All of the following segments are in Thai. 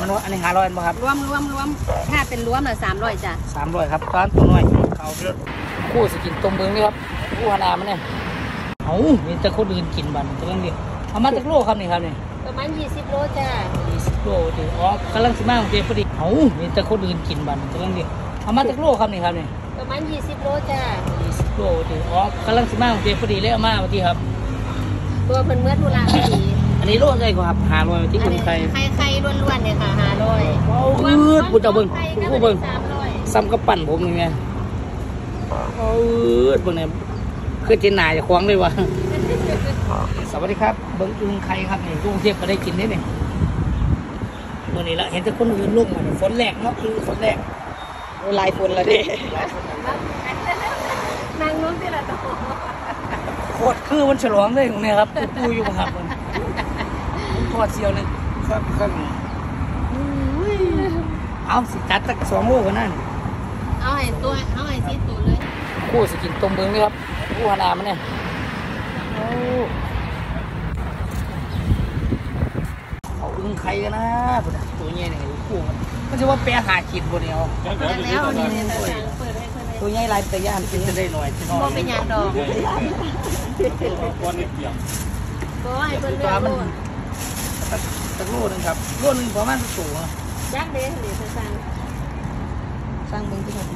มันว่าอันนี้500บ่ครับรวมถ้าเป็นรวมน่ะ300จ้ะ 300ครับตอนตัวน้อยเขาเยอะคู่สกินต้มเบิ้งนี่ครับคู่หนามันเนี่ยเอามีแต่คนอื่นกินบันตัวนึงดิเอามาจากโลครับนี่ครับนี่ประมาณ20 โลจ้ะ 20 โลดิอ๋อกำลังสิมาของเจ๊พอดีเอามีแต่คนอื่นกินบันตัวนึงดิเอามาจากโลครับนี่ครับนี่ประมาณ20 โลจ้ะ 20 โลดิอ๋อกำลังสิมาของเจ๊พอดีเลยเอามาเมื่อกี้ครับตัวเพิ่นเมื่อธุระพอดีอันนี้โลใช่ครับ500ที่คุณใครไข่ล้วนๆเนี่ยค่ะ500 ว้าวพูดเอาเบิ้งพูดเบิ้งซ้ำกับปั่นผมนี่ไงเบิ้งเนี่ยคือจีนหนาจะคว้างเลยวะสวัสดีครับเบิ้งอึ่งไข่ครับนี่กรุงเทพก็ได้กินได้เนี่ยเมื่อนี้ละเห็นแต่คนอื่นลุ่มมาฝนแรกเนาะคือฝนแรกลายฝนละเด้นางนู้นที่ละตัวโคตรคือวันฉลองเลยตรงนี้ครับปูอยู่ครับผมทอดเซียวเลยครับเอาสิจัดตั้ง2 โลกันนั่นเอาไอ้ซีตัวเลยคู่สกินต้มเบิ้งนี่ครับคู่หนามันเนี่ยเอาอึ่งไข่กันนะตัวใหญ่เนี่ยคู่มันจะว่าแปรหาขีดบนเดียวแล้วนี่ตัวใหญ่ลายแต่ย่านกินจะได้หน่อยบ่เป็นอย่างดอกก็ให้เพิ่นเลือกสักโลนึงครับโลนึงประมาณสักตัวยักษ์เด้หรือสร้างเบิ้งที่ไหน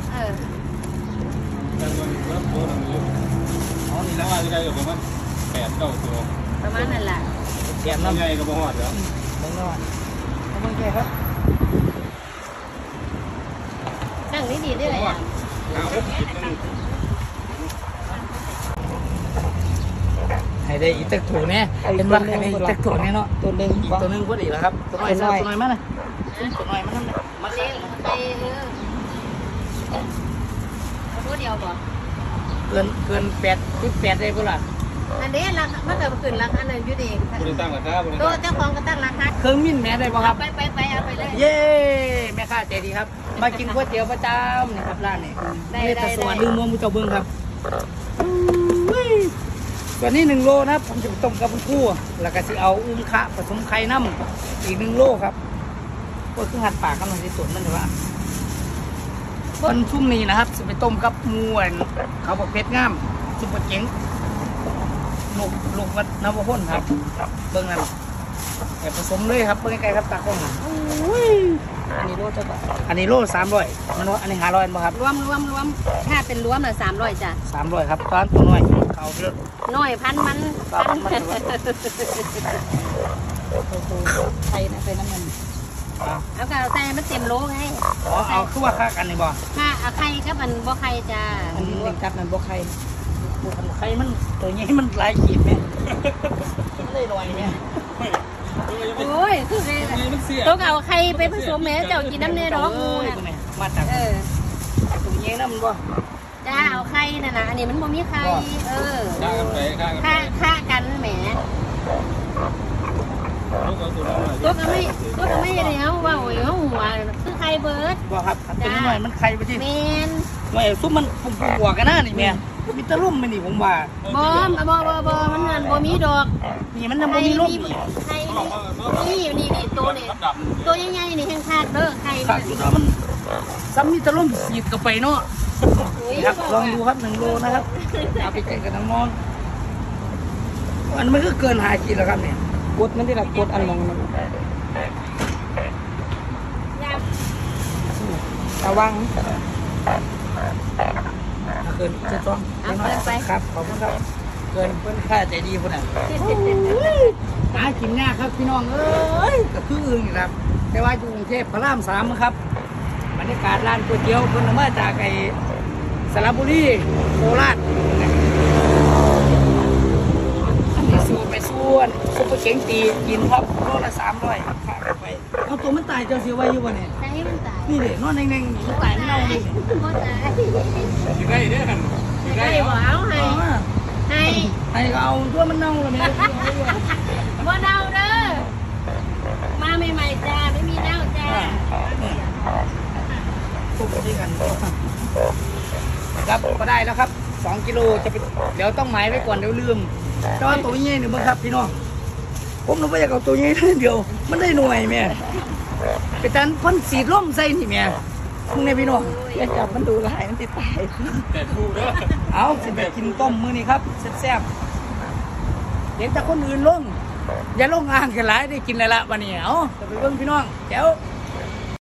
อ๋อนี่แล้วว่าจะได้อยู่ประมาณ8-9 ตัวประมาณนั่นแหละแกมน้ำใหญ่ก็บ่ฮอดแล้วเบิ้งน้อยเบิ้งแก่ครับนั่งนี่ดีได้เลยอ่ะให้ได้อีกตักตัวเนี่ยเป็นว่าให้ได้อีกตักตัวเนี่ยเนาะตัวนึงพอดีแล้วครับตัวน้อยมาเลยตัวน้อยมันนั่นเลยมาเลี้ยงไปตัวเดียวบ่เกิน8ได้บ่ล่ะอันนี้ราคามันก็ขึ้นราคานั้นอยู่ดีตั้งราคาตัวเจ้าของก็ตั้งราคาเครื่องมิ้นแม่ได้บ่ครับไปเอาไปเลยเย้แม่ค้าใจดีครับมากินก๋วยเตี๋ยวประจำนะครับร้านนี้ได้สวัสดีม่วงมุจเบิ้งครับตัวนี้1 โลนะครับผมจะต้มกับคู่แล้วก็สิเอาอุ้งคะผสมไข่น้ำอีก1 โลครับก็คือหั่นปากกันหน่อยที่สุดนั่นถือว่าวันพรุ่งนี้นะครับจะไปต้มกับมวนเขาบอกเพชรงามซุปเปอร์เจ๋งลูกวัดนวพลครับเบิ้งนั่นแต่ผสมเลยครับเบิ้งไกลครับตากล้องอันนี้โลจะบาทอันนี้โล300มันว่าอันนี้500บ่ครับรวมถ้าเป็นรวมน่ะ300จ้ะ 300ครับตอนตัวน้อยเขาเยอะน้อยพันมันไข่นะเป็นน้ำมันเอากระใส่มันเต็มโลไงเอาคือว่าค่ากันนี่บ่ค่าเอาไข่กับมันบ่ไข่จ้าอันนี้กับมันบ่ไข่ไข่มันตัวนี้มันหลายขีดไหมเลยลอยไหมโอ้ยคือต้องเอาไข่ไปผสมแม่เจ้ากินน้ำเนยดอกงูน่ะมาจากตัวนี้นะมันบ่จ้าเอาไข่น่ะนะอันนี้มันบ่มีไข่ฆ่ากันแหมตัวก็ไม่แล้วว่าโอ้ยหัวคือไข่เบิร์ดบ่ครับตัวนี้หน่อยมันไข่ไปที่เมนหน่อยซุปมันปวดกันนะนี่แม่มีตะลุ่มมันนี่ผมว่าบ่มันนั่นบ่มีดอกนี่มันบ่มีลุ่มไข่นี่ตัวใหญ่ๆนี่แห้งคาดเด้อไข่มันซ้ำมีตะลุ่มสีดกับไปเนาะครับลองดูครับ1 โลนะครับเอาไปแกงกับน้ำมันอันมันก็เกิน5 ขีดแล้วครับเนี่ยกดมันที่ละกดอันมองมันระวังเกินจะต้องไปครับขอบคุณครับเกินเพื่อนค่าใจดีคนน่ะหากินง่ายครับพี่น้องเอ้ยกับคืออื่นครับแต่ว่าอยู่กรุงเทพพระราม3ครับบรรยากาศร้านก๋วยเตี๋ยวเพิ่นมาจากไอ้สระบุรีโคราชไปส่วนซุปเปอร์เก๋งตีกินครับโลละ300ครับขาไปเอาตัวมันตายเจ้าเสียไว้อยู่วะเนี่ยนี่เลยนอนแน่งๆมันตายไม่เน่าเลยได้เด้อกันได้บ่เอาให้ก็เอาตัวมันเน่าเลยแม่บ่เน่าเด้อมาใหม่ๆจ้าไม่มีเน่าจ้าทุกที่กันครับก็ได้แล้วครับ2 กิโลจะไปเดี๋ยวต้องหมายไว้ก่อนเดี๋ยวลืมแต่ว่าตัวใหญ่หนึ่งมั้งครับพี่น้องผมนึกว่าอยากเอาตัวใหญ่เดียวมันได้หน่วยแม่เป็นตันพ่นสีร่มใส่นี่แม่มึงในพี่น้องอย่าจับมันดูลายมันติดตายแต่ถูกเด้อเอาสิไปกินต้มมื้อนี้ครับแซ่บๆเห็นแต่คนอื่นลงอย่าลงอ่างกันหลายได้กินแล้วละวันนี้เอาไปเบิ่งพี่น้องแจ๋ว